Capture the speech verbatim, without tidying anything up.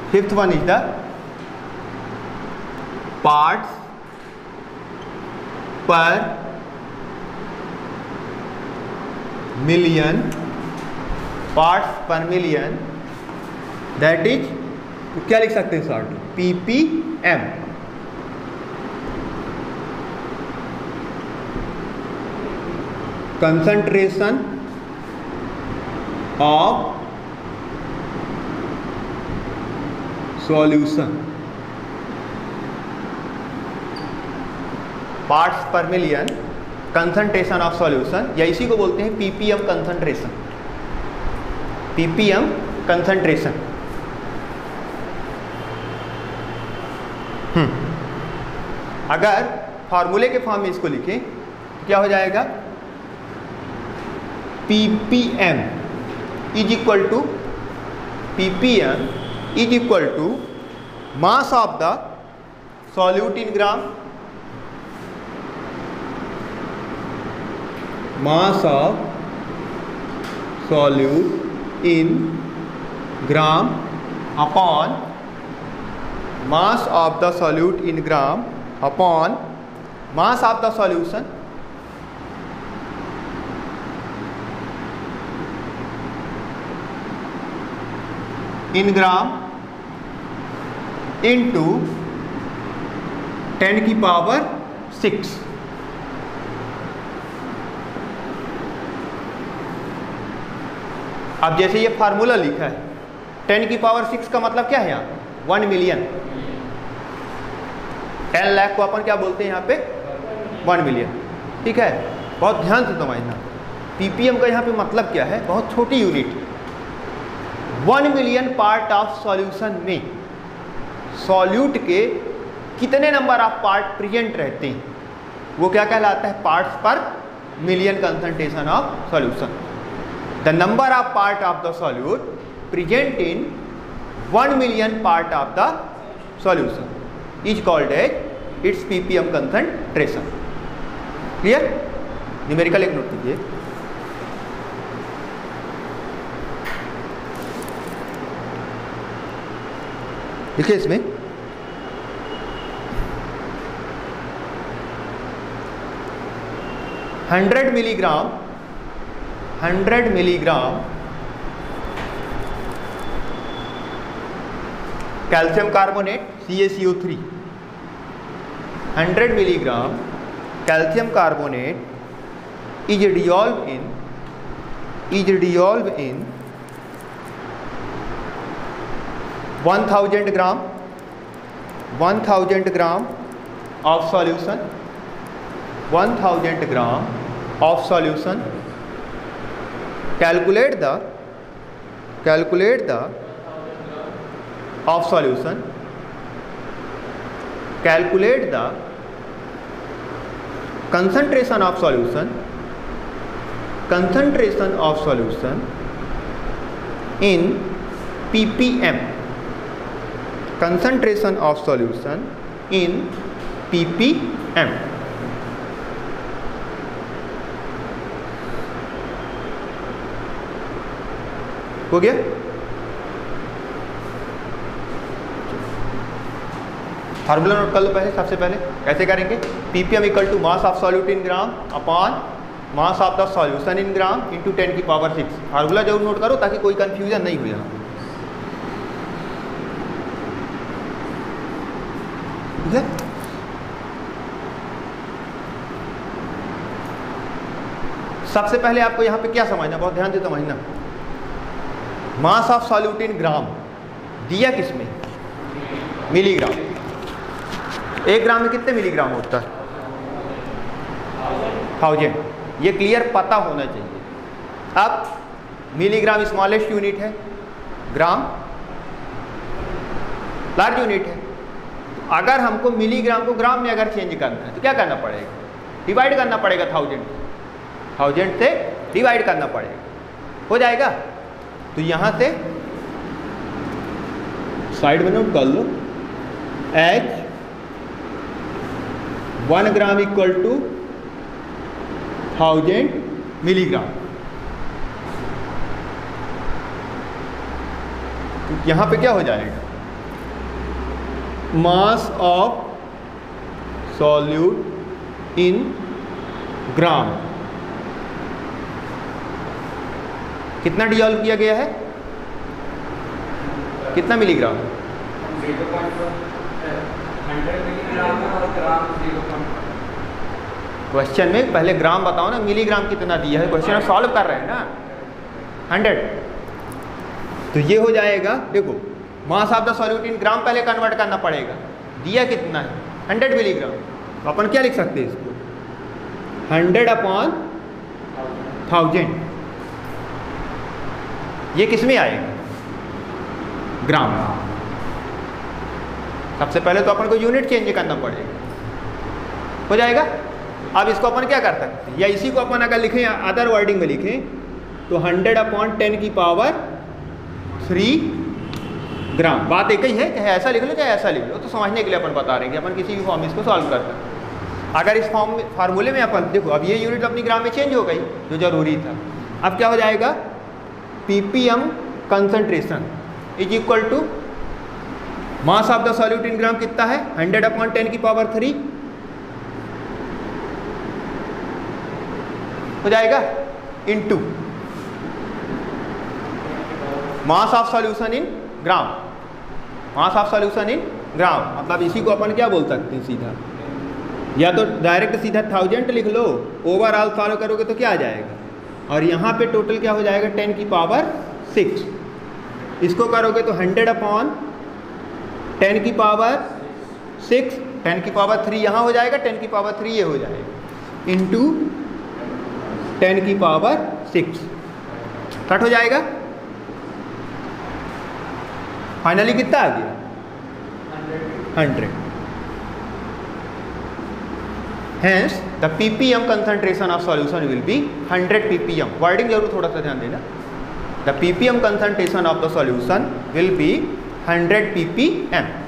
Fifth one is the parts per million, parts per million, that is, तो क्या लिख सकते हैं short, PPM. Concentration of solution, parts per million, concentration of solution, या इसी को बोलते हैं PPM concentration, PPM concentration. Hmm अगर फॉर्मूले के फॉर्म में इसको लिखें तो क्या हो जाएगा, PPM is equal to, PPM is equal to mass of the solute in gram, mass of solute in gram upon mass of the solute in gram upon mass of the solution in gram into ten की power six. अब जैसे ये formula लिखा है, ten की power six का मतलब क्या है, यहाँ वन मिलियन, टेन लाख को अपन क्या बोलते हैं यहाँ पे, वन मिलियन। ठीक है, बहुत ध्यान से समझना, पीपीएम का यहाँ पे मतलब क्या है, बहुत छोटी unit. One million part of solution में सॉल्यूट के कितने नंबर ऑफ पार्ट प्रेजेंट रहते हैं, वो क्या कहलाता है, parts per million concentration of solution. The number of part of the solute present in one million part of the solution is called as its PPM concentration. Clear? Numerical एक note कीजिए, देखिए इसमें hundred milligram, hundred milligram calcium carbonate C A C O three, hundred milligram calcium carbonate is dissolve in, is dissolve in one thousand gram, one thousand gram of solution, one thousand gram of solution. Calculate the, calculate the of solution, calculate the concentration of solution, concentration of solution in ppm, concentration of solution in ppm। हो गया? Formula note कर लो पहले, सबसे पहले कैसे करेंगे, PPM equal to mass of solute in gram upon mass of the solution in gram into ten की power six. Formula जरूर नोट करो ताकि कोई कंफ्यूजन नहीं हो यहाँ। ठीक है, सबसे पहले आपको यहाँ पे क्या समझना, बहुत ध्यान से समझना, मास ऑफ सॉल्यूट इन ग्राम दिया किसमें, मिलीग्राम। एक ग्राम में कितने मिलीग्राम होता है, थाउजेंड। ये क्लियर पता होना चाहिए। अब मिलीग्राम स्मॉलेस्ट यूनिट है, ग्राम लार्ज यूनिट है। अगर हमको मिलीग्राम को ग्राम में अगर चेंज करना है तो क्या करना पड़ेगा, डिवाइड करना पड़ेगा, थाउजेंड थाउजेंड से डिवाइड करना पड़ेगा, हो जाएगा। तो यहाँ से साइड में नोट कर लो, H one gram equal to thousand milligram. तो यहाँ पे क्या हो जाएगा, मास ऑफ सॉल्यूट इन ग्राम। कितना डिजॉल्व किया गया है, कितना मिलीग्राम? क्वेश्चन में पहले ग्राम बताओ ना, मिलीग्राम कितना दिया है, क्वेश्चन हम सॉल्व कर रहे हैं ना। हंड्रेड, तो ये हो जाएगा, देखो mass of the solute in gram पहले कन्वर्ट करना पड़ेगा, दिया कितना है हंड्रेड मिलीग्राम, तो अपन क्या लिख सकते हैं इसको, हंड्रेड अपॉन थाउजेंड। ये किस में आएगा, ग्राम। सबसे पहले तो अपन को यूनिट चेंज करना पड़ेगा, हो जाएगा। अब इसको अपन क्या कर सकते हैं, या इसी को अपन अगर लिखें अदर वर्डिंग में लिखें तो हंड्रेड अपॉन टेन की पावर थ्री ग्राम। बात एक ही है, चाहे ऐसा लिख लो चाहे ऐसा लिख लो, तो समझने के लिए अपन बता रहे हैं कि अपन किसी भी फॉर्म में इसको सॉल्व करते हैं। अगर इस फॉर्म में फार्मूले में अपन देखो, अब ये यूनिट अपनी ग्राम में चेंज हो गई जो जरूरी था। अब क्या हो जाएगा, PPM concentration is equal to mass of the solute in gram कितना है, हंड्रेड अपॉन टेन की पावर थ्री हो जाएगा, into mass of solution in gram. Mass of solution in gram मतलब इसी को अपन क्या बोल सकते हैं सीधा, या तो डायरेक्ट सीधा थाउजेंड लिख लो, ओवरऑल सॉल्व करोगे तो क्या आ जाएगा, और यहाँ पे टोटल क्या हो जाएगा टेन की पावर सिक्स। इसको करोगे तो हंड्रेड अपॉन टेन की पावर सिक्स, टेन की पावर थ्री यहाँ हो जाएगा, टेन की पावर थ्री ये हो जाएगा, इंटू टेन की पावर सिक्स, कट हो जाएगा। फाइनली कितना आ गया, hundred. Hence the ppm concentration of solution will be hundred ppm। Wording जरूर थोड़ा सा ध्यान देना, the ppm concentration of the solution will be hundred ppm।